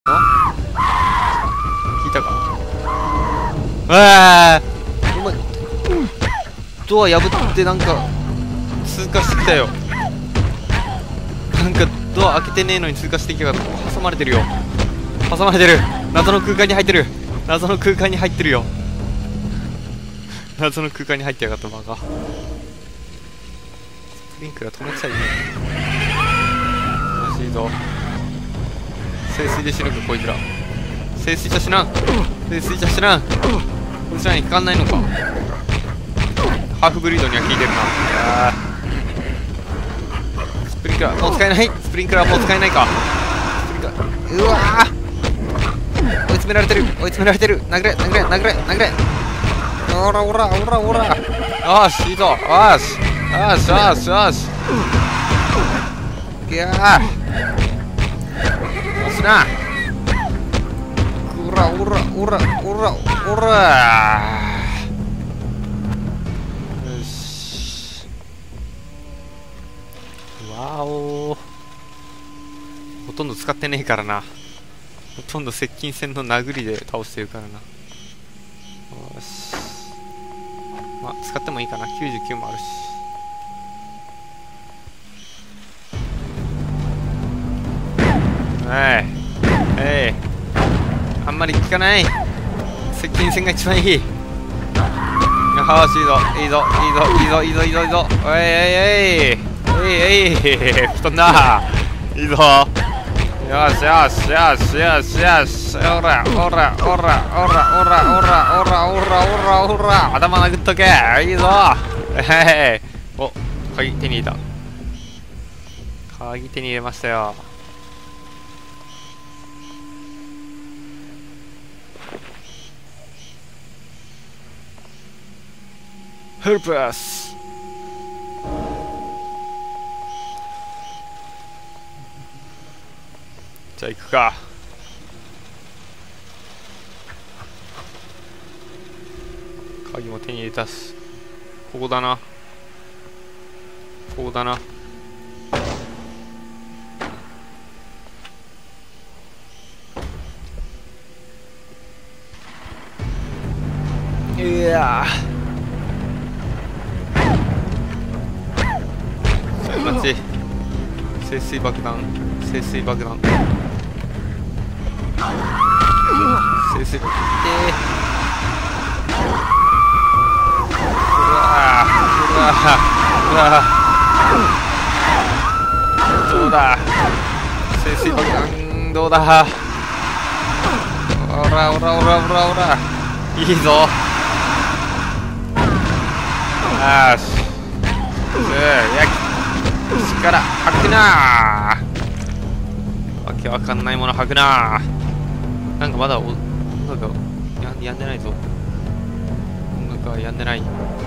聞いたか。ああ、お前ドア破ってなんか通過してきたよ。なんかドア開けてねえのに通過してきやがった。挟まれてるよ。挟まれてる。謎の空間に入ってる。謎の空間に入ってるよ。謎の空間に入ってやがったバカ。スプリンクラー止めてたいね。楽しいぞ。聖水で死ぬかこいつら。聖水じゃ死なん。聖水じゃ死なん。こいつらに効かんないのか。ハーフブリードには効いてるな。スプリンクラーもう使えない。スプリンクラーもう使えないか。スプリンクラー、うわー、追い詰められてる。追い詰められてる。殴れ殴れ殴れ殴れ。おらおらおらおら。よしいいぞ。よしよしよしよし。いやー押すな。おらおらおらおらおら。よし。わお、ほとんど使ってねえからな。ほとんど接近戦の殴りで倒してるからな。よし、まあ使ってもいいかな。99もあるし。はいはい、あんまり効かない。接近戦が一番いい。よし、いいぞいいぞいいぞいいぞいいぞいいぞいいぞ。おいおいおいおいおい、吹っ飛んだ。いいぞ。よしよしよしよしよし。おらおらおらおらおらおらおらおらおらおら、頭殴っとけ。いいぞ。はい、お、鍵手に入れた。鍵手に入れましたよ。Help us! じゃあ行くか。鍵も手に入れたし、ここだな。ここだな。いやー、そういう感じ。聖水爆弾、聖水爆弾、聖水爆弾。うわーうわーうわー、どうだ。聖水爆弾どうだ。おらおらおらおらおら、いいぞ。よし、力吐くなー。わけわかんないもの吐くなー。なんかまだ音楽やんでないぞ。音楽はやんでない。